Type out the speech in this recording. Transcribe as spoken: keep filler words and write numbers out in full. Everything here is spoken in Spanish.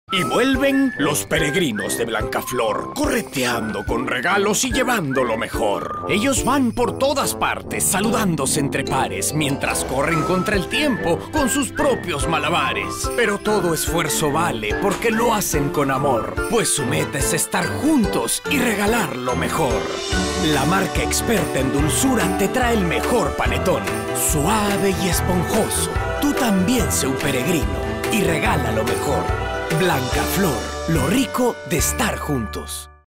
Y vuelven los peregrinos de Blancaflor, correteando con regalos y llevando lo mejor. Ellos van por todas partes, saludándose entre pares, mientras corren contra el tiempo con sus propios malabares. Pero todo esfuerzo vale, porque lo hacen con amor, pues su meta es estar juntos y regalar lo mejor. La marca experta en dulzura te trae el mejor panetón, suave y esponjoso. Tú también sé un peregrino y regala lo mejor. Blancaflor, lo rico de estar juntos.